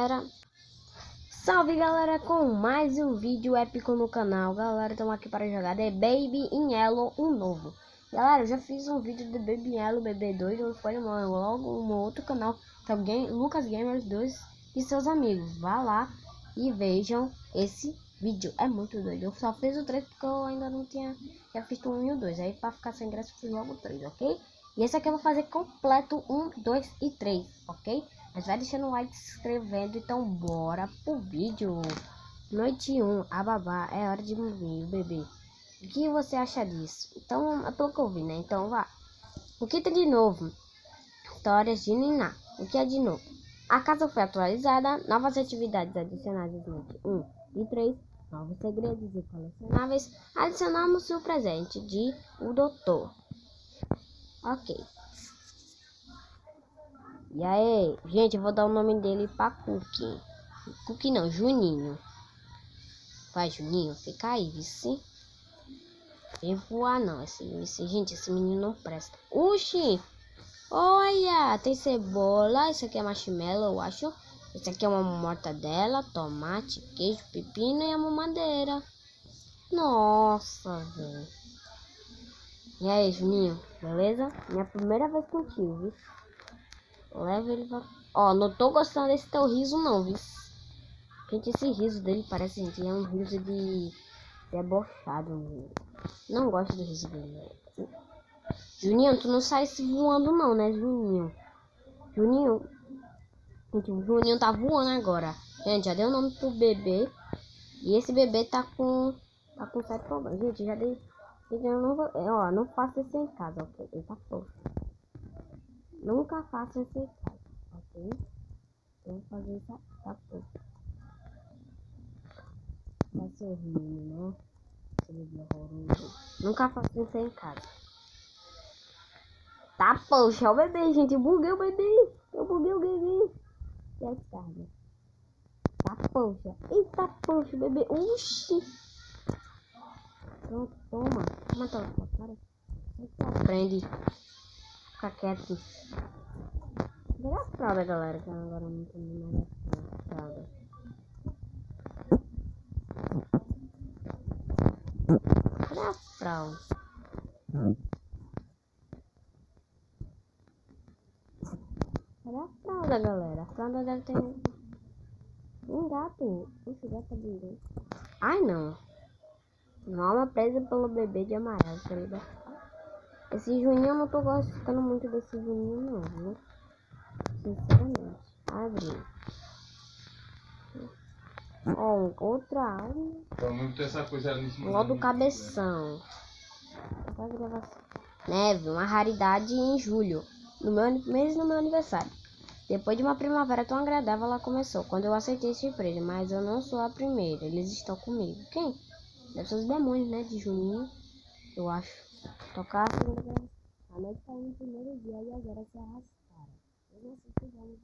galera. Salve galera, com mais um vídeo épico no canal. Galera, estamos aqui para jogar The Baby in Yellow, um novo. Galera, eu já fiz um vídeo de Baby in Yellow BB2. Eu escolhi logo um outro canal, que é o Lucas Gamers 2 e seus amigos. Vá lá e vejam esse vídeo, é muito doido. Eu só fiz o 3 porque eu ainda não tinha visto o 1 e o 2. Aí para ficar sem graça eu fiz logo o 3, ok? E esse aqui eu vou fazer completo 1, 2 e 3, ok? Mas vai deixando o like, se inscrevendo. Então bora pro vídeo. Noite 1, a babá, é hora de dormir, o bebê. O que você acha disso? Então, é pelo que eu vi, né? Então vá. O que tem de novo? Histórias de Niná. O que é de novo? A casa foi atualizada, novas atividades adicionadas noite 1 e 3, novos segredos e colecionáveis. Adicionamos o presente de o doutor. Ok. E aí, gente, eu vou dar o nome dele pra Cookie. Cookie não, Juninho. Vai, Juninho, fica aí, vice. E voar não, gente, esse menino não presta. Oxi! Olha, tem cebola, isso aqui é marshmallow, eu acho. Esse aqui é uma mortadela, tomate, queijo, pepino e a mamadeira. Nossa, velho. E aí, Juninho, beleza? Minha primeira vez contigo, viu? Leva ele pra... Ó, não tô gostando desse teu riso não, viu? Gente, esse riso dele parece, gente, é um riso de debochado. Não gosto do riso dele. Juninho, tu não sai se voando não, né, Juninho? Juninho... Gente, o Juninho tá voando agora. Gente, já deu o nome pro bebê. E esse bebê tá com certo problema. Gente, já dei... Gente, eu não vou... Ó, não faça isso em casa, ok? Ele tá fofo. Nunca faça isso em casa, ok? Eu vou fazer isso a pouco. Vai sorrindo, né? Aquele dia horroroso. Nunca faça isso em casa. Tá, poxa, o bebê, gente. Eu buguei o bebê. Eu buguei o bebê. E a carga. Tá, poxa. Eita, poxa, o bebê. Uxi. Pronto, toma. Toma, toma, cara. Aprende. Fica quieto. Vira a fralda, galera. Que agora não tem mais a fralda. Cadê a fralda? Cadê a fralda, galera? A fralda deve ter um gato. Esse gato tá lindo. Ai, não. Norma presa pelo bebê de amarelo, querida. Esse Juninho, eu não tô gostando muito desse Juninho, não, viu? Sinceramente. Abre. Ó, outra alma. Essa coisa ali. Modo cabeção. Neve, uma raridade em julho, mês do meu aniversário. Depois de uma primavera tão agradável, ela começou. Quando eu aceitei esse emprego, mas eu não sou a primeira. Eles estão comigo. Quem? Deve ser os demônios, né? De Juninho, eu acho. Tocar a segunda guerra. A noite caiu no primeiro dia e as horas se arrastaram. Eu não sei se vamos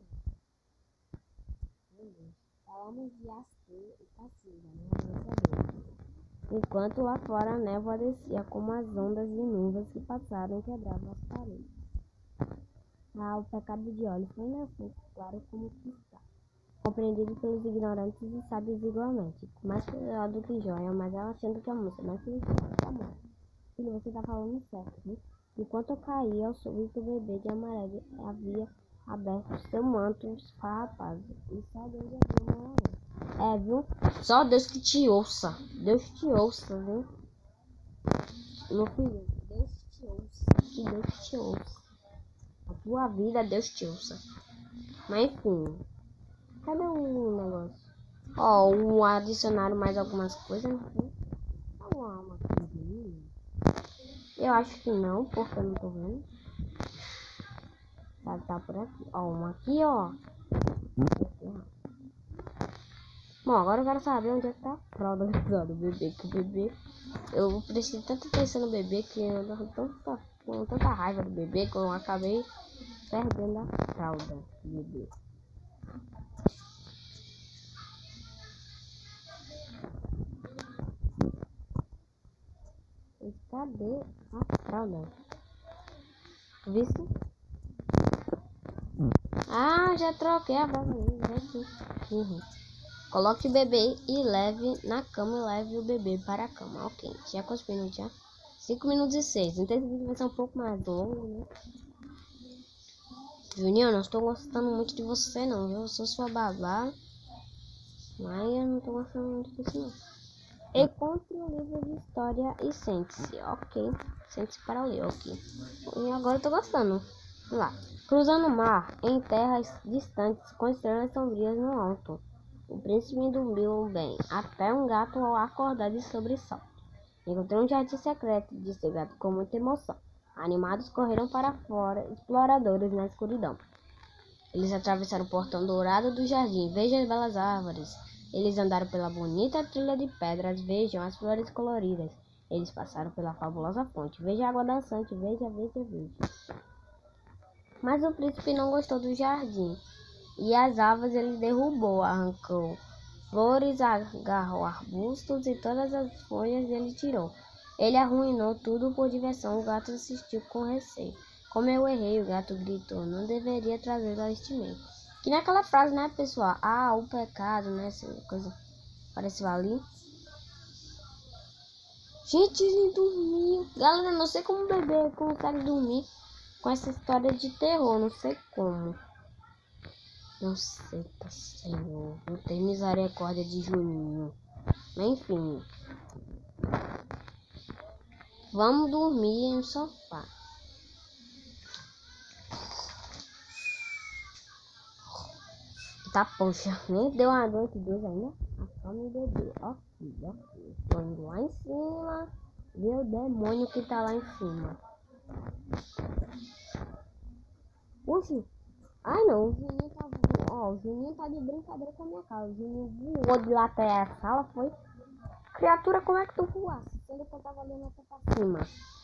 aqui. Falamos de Astê e Cacilda, né? Enquanto lá fora a névoa descia como as ondas de nuvens que passaram e quebravam as paredes. Ah, o pecado de óleo foi na frente, claro como cristal. Compreendido pelos ignorantes e sábios igualmente. Mais pior do que joia, mas ela achando que a moça mais feliz que a morte. Filho, você tá falando certo, viu? Enquanto eu caía, eu soube que o bebê de amarelo havia aberto seu manto farrapado. E só Deus havia uma hora. Viu? Só Deus que te ouça. Deus te ouça, viu? Meu filho, Deus te ouça. Que Deus te ouça. A tua vida, Deus te ouça. Mas enfim. Cadê o negócio? Ó, adicionaram mais algumas coisas, né? Uma alma aqui. Eu acho que não, porque eu não tô vendo. Tá por aqui. Ó, uma aqui, ó. Bom, agora eu quero saber onde é que tá a fralda do bebê. Que o bebê... Eu prestei tanta atenção no bebê que eu tô com tanta raiva do bebê que eu acabei perdendo a fralda do bebê. E cadê a fralda? Visto? Ah, já troquei a fralda. assim. Coloque o bebê e leve na cama e leve o bebê para a cama. Ok, já quantos minutos já? 5 minutos e 6. Então esse vídeo vai ser um pouco mais longo, né? Juninho, eu não estou gostando muito de você não, viu? Eu sou sua babá. Mas eu não estou gostando muito disso não. Encontre um livro de história e sente-se. Ok, sente-se para ler, ok. E agora eu tô gostando. Vamos lá. Cruzando o mar, em terras distantes, com estrelas sombrias no alto. O príncipe dormiu bem, até um gato ao acordar de sobressalto. Encontrou um jardim secreto, disse o gato com muita emoção. Animados correram para fora, exploradores na escuridão. Eles atravessaram o portão dourado do jardim, vejam as belas árvores. Eles andaram pela bonita trilha de pedras, vejam as flores coloridas. Eles passaram pela fabulosa fonte, veja a água dançante, veja. Mas o príncipe não gostou do jardim, e as árvores ele derrubou, arrancou flores, agarrou arbustos e todas as folhas ele tirou. Ele arruinou tudo por diversão, o gato assistiu com receio. Como eu errei, o gato gritou, não deveria trazê-lo a este meio. Que naquela frase, né, pessoal? Ah, o pecado, né, essa coisa apareceu ali. Gente, ele dormiu. Galera, não sei como o bebê consegue dormir com essa história de terror, não sei como. Não sei, tá, Senhor. Não tem misericórdia de Juninho. Enfim. Vamos dormir no sofá. Tá, poxa. Nem deu uma noite dois ainda. A fome do bebê. Ok. Tô indo lá em cima. Vê o demônio que tá lá em cima. Oxi. Ai não, o Juninho tá voando. Ó, o Juninho tá de brincadeira com a minha cara. O Juninho voou de lá até a sala, foi. Criatura, como é que tu voasse? Sendo que eu tava olhando até pra cima.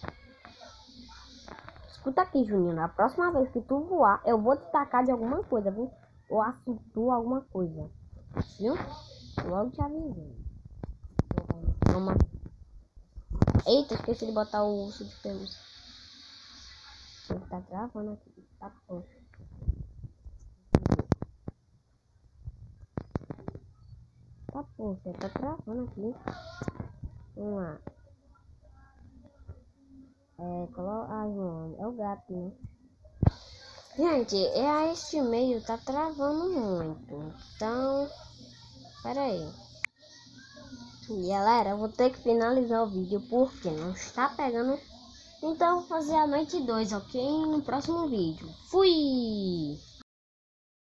Escuta aqui, Juninho. Na próxima vez que tu voar, eu vou te tacar de alguma coisa, viu? Ou assustou alguma coisa. Viu? Logo te avisei. Toma. Eita, esqueci de botar o urso de pelúcia. Ele tá travando aqui. Tá, poxa. Tá, poxa, tá travando aqui. Vamos lá. Ai, mano, é o gato, né? Gente, a este meio tá travando muito. Então, pera aí. Galera, eu vou ter que finalizar o vídeo porque não está pegando. Então, eu vou fazer a noite 2, ok? No próximo vídeo. Fui!